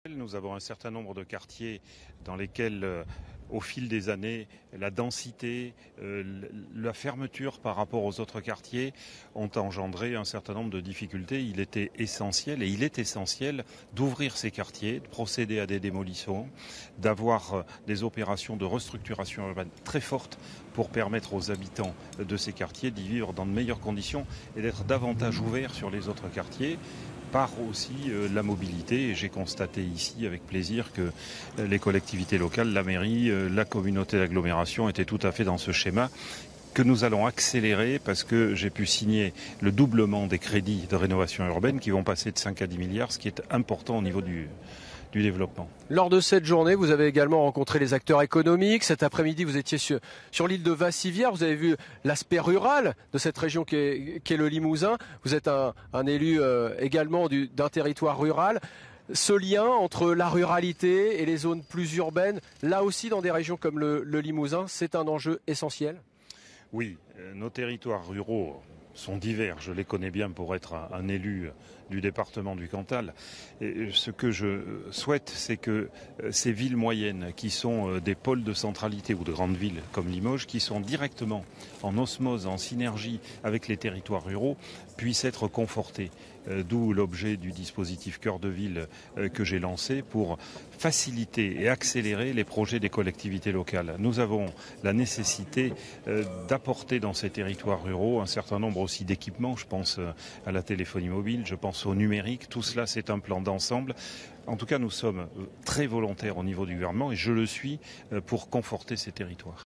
Nous avons un certain nombre de quartiers dans lesquels, au fil des années, la densité, la fermeture par rapport aux autres quartiers ont engendré un certain nombre de difficultés. Il était essentiel, et il est essentiel, d'ouvrir ces quartiers, de procéder à des démolitions, d'avoir des opérations de restructuration urbaine très fortes pour permettre aux habitants de ces quartiers d'y vivre dans de meilleures conditions et d'être davantage ouverts sur les autres quartiers. Par aussi la mobilité. Et j'ai constaté ici avec plaisir que les collectivités locales, la mairie, la communauté d'agglomération étaient tout à fait dans ce schéma que nous allons accélérer parce que j'ai pu signer le doublement des crédits de rénovation urbaine qui vont passer de 5 à 10 milliards, ce qui est important au niveau du développement. Lors de cette journée, vous avez également rencontré les acteurs économiques. Cet après-midi, vous étiez sur l'île de Vassivière. Vous avez vu l'aspect rural de cette région qui est le Limousin. Vous êtes un élu également d'un territoire rural. Ce lien entre la ruralité et les zones plus urbaines, là aussi dans des régions comme le Limousin, c'est un enjeu essentiel. Oui, nos territoires ruraux sont divers. Je les connais bien pour être un élu du département du Cantal. Et ce que je souhaite, c'est que ces villes moyennes, qui sont des pôles de centralité ou de grandes villes comme Limoges, qui sont directement en osmose, en synergie avec les territoires ruraux, puissent être confortées. D'où l'objet du dispositif Cœur de Ville que j'ai lancé pour faciliter et accélérer les projets des collectivités locales. Nous avons la nécessité d'apporter dans ces territoires ruraux un certain nombre aussi d'équipements. Je pense à la téléphonie mobile, je pense au numérique. Tout cela, c'est un plan d'ensemble. En tout cas, nous sommes très volontaires au niveau du gouvernement et je le suis pour conforter ces territoires.